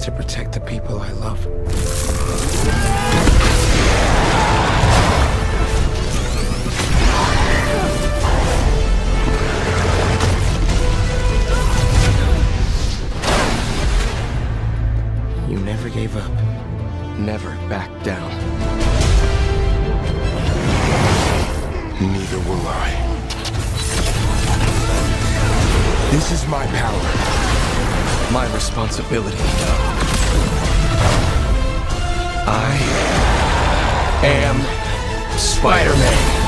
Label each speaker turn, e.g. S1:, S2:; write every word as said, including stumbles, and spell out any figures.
S1: to protect the people I love. You never gave up. Never backed down.
S2: Neither will I. This is my power.
S1: My responsibility. I am Spider-Man.